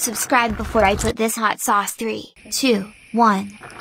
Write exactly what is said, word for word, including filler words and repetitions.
subscribe before I put this hot sauce. Three, two, one.